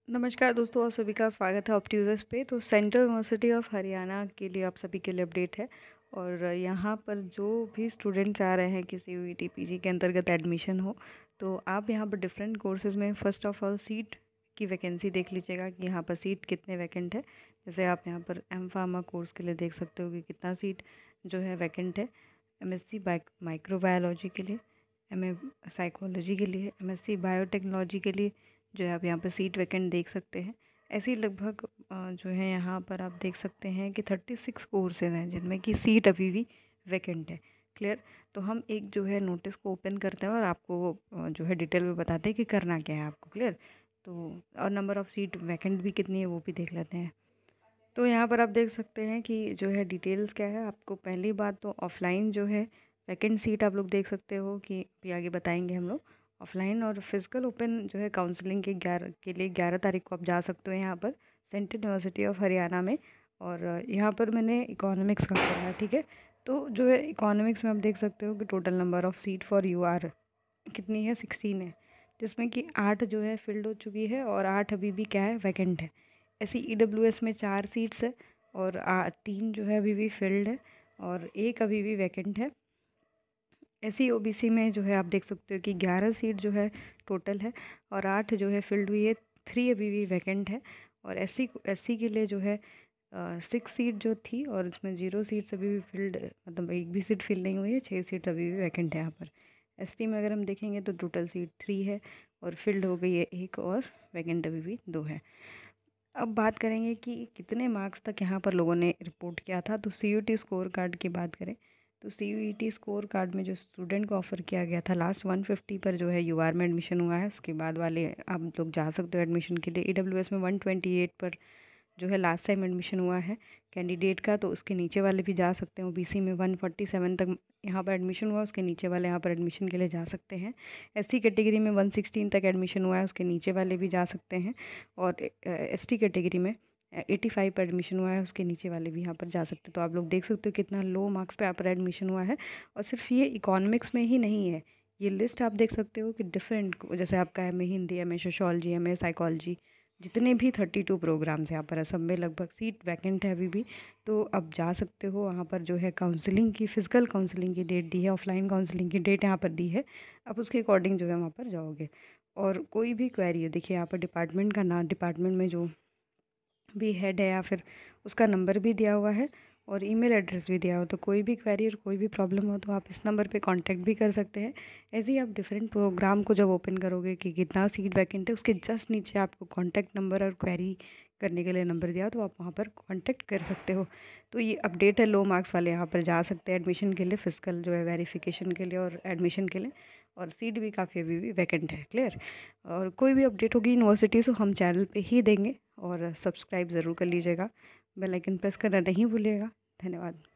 नमस्कार दोस्तों, आप सभी का स्वागत है ऑप्ट्यूजर्स पे। तो सेंट्रल यूनिवर्सिटी ऑफ हरियाणा के लिए आप सभी के लिए अपडेट है। और यहाँ पर जो भी स्टूडेंट चाह रहे हैं कि CUET PG के अंतर्गत एडमिशन हो, तो आप यहाँ पर डिफरेंट कोर्सेज़ में फर्स्ट ऑफ ऑल सीट की वैकेंसी देख लीजिएगा कि यहाँ पर सीट कितने वैकेंट है। जैसे आप यहाँ पर M Pharma कोर्स के लिए देख सकते हो कि कितना सीट जो है वैकेंट है। MSc माइक्रोबायोलॉजी के लिए, MA साइकोलॉजी के लिए, MSc बायोटेक्नोलॉजी के लिए जो है आप यहाँ पर सीट वैकेंट देख सकते हैं। ऐसे ही लगभग जो है यहाँ पर आप देख सकते हैं कि 36 कोर्सेज हैं जिनमें कि सीट अभी भी वैकेंट है। क्लियर। तो हम एक जो है नोटिस को ओपन करते हैं और आपको जो है डिटेल में बताते हैं कि करना क्या है आपको। क्लियर। तो और नंबर ऑफ़ सीट वैकेंट भी कितनी है वो भी देख लेते हैं। तो यहाँ पर आप देख सकते हैं कि जो है डिटेल्स क्या है। आपको पहली बात तो ऑफलाइन जो है वैकेंट सीट आप लोग देख सकते हो कि अभी आगे बताएंगे हम लोग। ऑफलाइन और फिजिकल ओपन जो है काउंसलिंग के लिए 11 तारीख को आप जा सकते हो यहाँ पर सेंट्रल यूनिवर्सिटी ऑफ हरियाणा में। और यहाँ पर मैंने इकोनॉमिक्स का करा है। ठीक है। तो जो है इकोनॉमिक्स में आप देख सकते हो कि total number of seat for UR कितनी है, 16 है, जिसमें कि 8 जो है फिल्ड हो चुकी है और 8 अभी भी क्या है, वैकेंट है। ऐसी EWS में 4 सीट्स है और 3 जो है अभी भी फिल्ड है और एक अभी भी वैकेंट है। ऐसी OBC में जो है आप देख सकते हो कि 11 सीट जो है टोटल है और 8 जो है फिल्ड हुई है, 3 अभी भी वैकेंट है। और SC के लिए जो है 6 सीट जो थी और इसमें 0 सीट्स अभी भी फिल्ड, मतलब एक भी सीट फिल नहीं हुई है, 6 सीट अभी भी वैकेंट है यहाँ पर। ST में अगर हम देखेंगे तो टोटल सीट 3 है और फिल्ड हो गई है 1 और वैकेंट अभी भी 2 है। अब बात करेंगे कि कितने मार्क्स तक यहाँ पर लोगों ने रिपोर्ट किया था। तो CUET स्कोर कार्ड की बात करें तो CUET स्कोर कार्ड में जो स्टूडेंट को ऑफ़र किया गया था लास्ट 150 पर जो है UR में एडमिशन हुआ है। उसके बाद वाले आप लोग जा सकते हो एडमिशन के लिए। EWS में 128 पर जो है लास्ट टाइम एडमिशन हुआ है कैंडिडेट का, तो उसके नीचे वाले भी जा सकते हैं। OBC में 147 तक यहाँ पर एडमिशन हुआ, उसके नीचे वाले यहाँ पर एडमिशन के लिए जा सकते हैं। SC कैटेगरी में 116 तक एडमिशन हुआ है, उसके नीचे वाले भी जा सकते हैं। और ST कैटेगरी में 85 पर एडमिशन हुआ है, उसके नीचे वाले भी यहाँ पर जा सकते हैं। तो आप लोग देख सकते हो कितना लो मार्क्स पे यहाँ पर एडमिशन हुआ है। और सिर्फ ये इकोनॉमिक्स में ही नहीं है, ये लिस्ट आप देख सकते हो कि डिफरेंट, जैसे आपका MA Hindi, MA sociology, MA psychology, जितने भी 32 प्रोग्राम्स यहाँ पर है, सब में लगभग सीट वैकेंट है अभी भी। तो अब जा सकते हो वहाँ पर। जो है काउंसलिंग की, फिजिकल काउंसलिंग की डेट दी है, ऑफलाइन काउंसलिंग की डेट यहाँ पर दी है। अब उसके अकॉर्डिंग जो है वहाँ पर जाओगे। और कोई भी क्वेरी है, देखिए यहाँ पर डिपार्टमेंट का नाम, डिपार्टमेंट में जो भी हेड है या फिर उसका नंबर भी दिया हुआ है और ईमेल एड्रेस भी दिया हुआ। तो कोई भी क्वेरी और कोई भी प्रॉब्लम हो तो आप इस नंबर पे कांटेक्ट भी कर सकते हैं। ऐसे ही आप डिफरेंट प्रोग्राम को जब ओपन करोगे कि कितना सीट वैकेंट है, उसके जस्ट नीचे आपको कांटेक्ट नंबर और क्वेरी करने के लिए नंबर दिया, तो आप वहाँ पर कांटेक्ट कर सकते हो। तो ये अपडेट है, लो मार्क्स वाले यहाँ पर जा सकते हैं एडमिशन के लिए, फिजिकल जो है वेरिफिकेशन के लिए और एडमिशन के लिए। और सीट भी काफ़ी अभी भी वैकेंट है। क्लियर। और कोई भी अपडेट होगी यूनिवर्सिटी से हम चैनल पे ही देंगे। और सब्सक्राइब ज़रूर कर लीजिएगा, बेल आइकन प्रेस करना नहीं भूलिएगा। धन्यवाद।